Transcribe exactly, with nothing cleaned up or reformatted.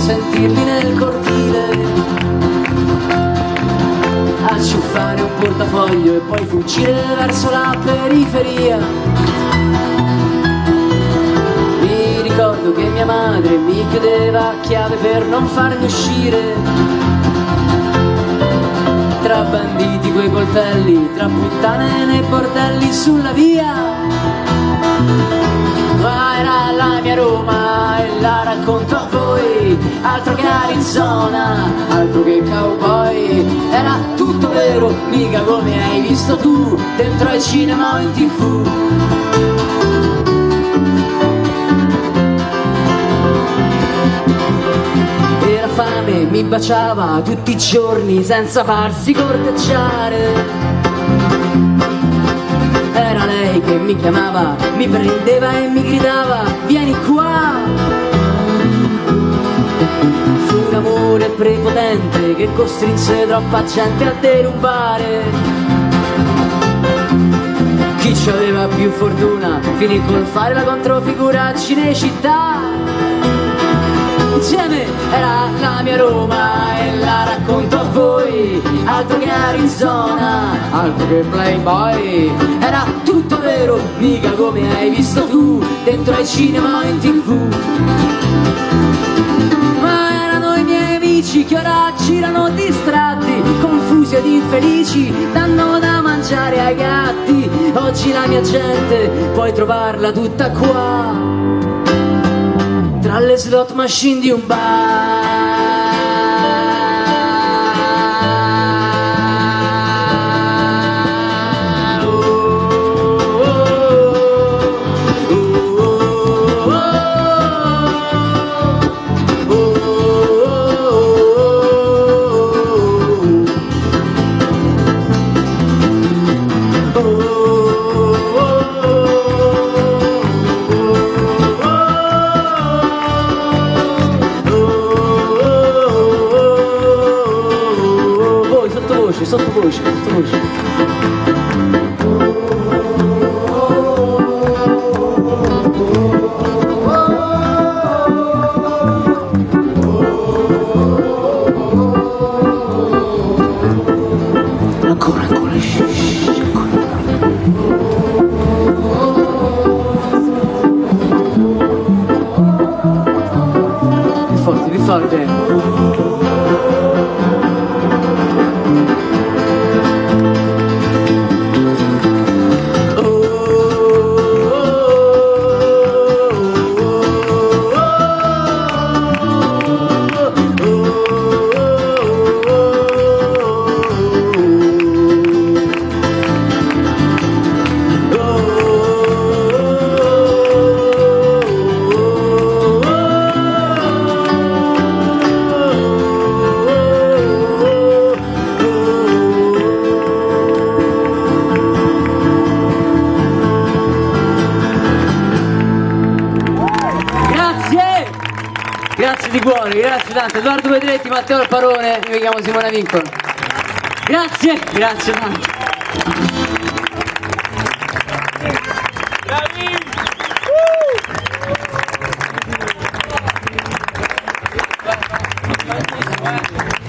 sentirli nel cortile acciuffare un portafoglio e poi fuggire verso la periferia. Mi ricordo che mia madre mi chiedeva chiave per non farmi uscire, tra banditi coi coltelli, tra puttane nei bordelli sulla via. Ma era la mia Roma e la racconto a voi, altro che Arizona, altro che cowboy. Era tutto vero, mica come hai visto tu, dentro ai cinema o in tv. E la fame mi baciava tutti i giorni senza farsi corteggiare. Era lei che mi chiamava, mi prendeva e mi gridava, vieni qua. Fu un amore prepotente che costrinse troppa gente a derubare. Chi ci aveva più fortuna finì col fare la controfigura a Cinecittà. Insieme era la mia Roma e la racconto a voi, altro che Arizona, altro che Playboy. Era tutto vero, mica come hai visto tu, dentro ai cinema o in tv. Ma erano i miei amici che ora girano distratti, confusi ed infelici, danno da mangiare ai gatti. Oggi la mia gente puoi trovarla tutta qua, tra le slot machine di un bar. Sottovoce, sottovoce, sottovoce. Ancora, ancora, shh, ancora. Più forte, più forte. Grazie di cuore, grazie tanto. Edoardo Pedretti, Matteo Alparone, io mi chiamo Simona Vincolo. Grazie, grazie tanto. Bravi! Uh!